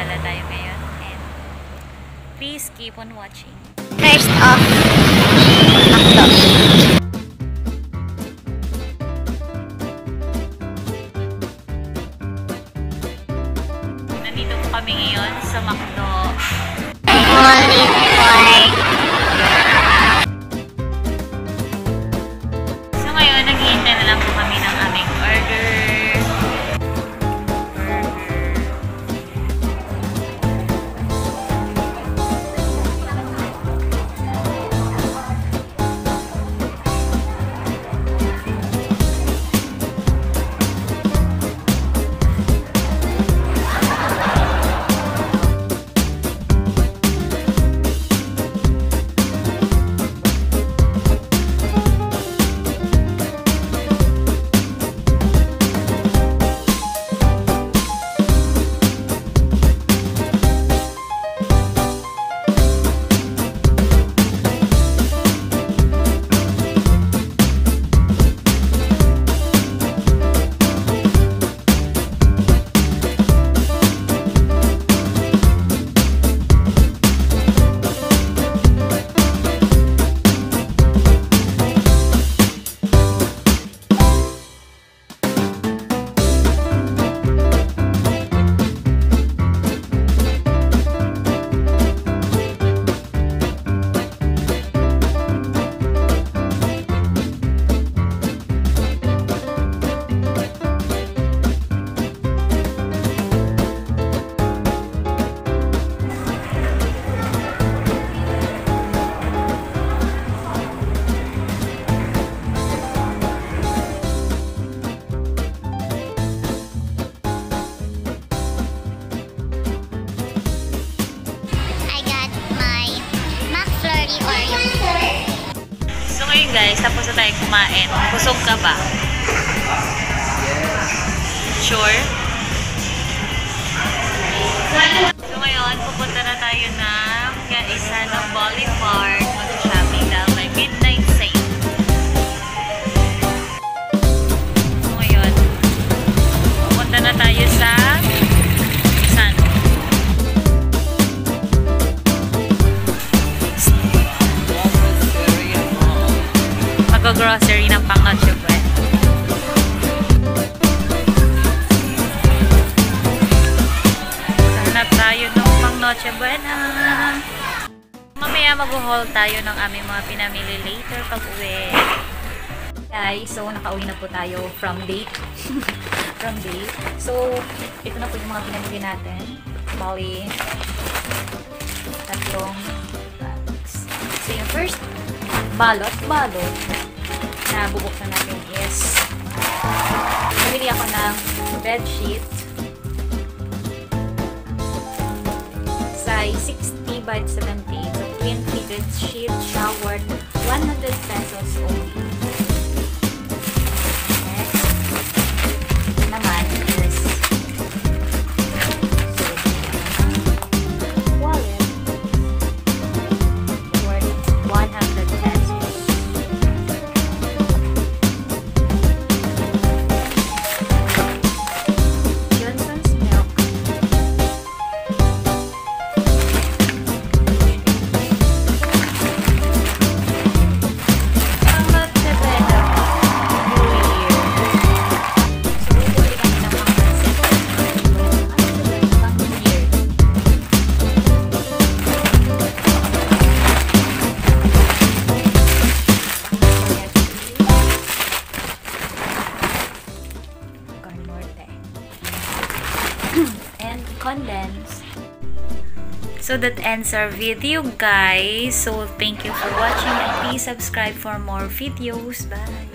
gala tayo ngayon. And please keep on watching. First off, McDo. Nandito po kami ngayon sa McDo. So ngayon, naghihintay na lang po kami ng aming order. So ngayon guys, tapos na tayo kumain. Busog ka ba? Sure? So ngayon, pupunta na tayo ng kaisa ng Boulevard. Mag-shopping dahil may midnight sale. So ngayon, pupunta na tayo sa grocery ng pang Noche Buena. Hanap tayo ng pang Noche Buena. Mamaya mag-haul tayo ng aming mga pinamili later pag uwi. Guys, so nakauwi na po tayo from date. From date. So, ito na po yung mga pinamili natin. Bali, tatlong bags. So, yung first balot na bubuksan natin is bumili ako ng bed sheet size 60 by 70, so twin fitted sheet shower, 100 pesos only. Next naman is wallet worth 100 pesos. And condensed. So that ends our video, guys. So thank you for watching and please subscribe for more videos. Bye.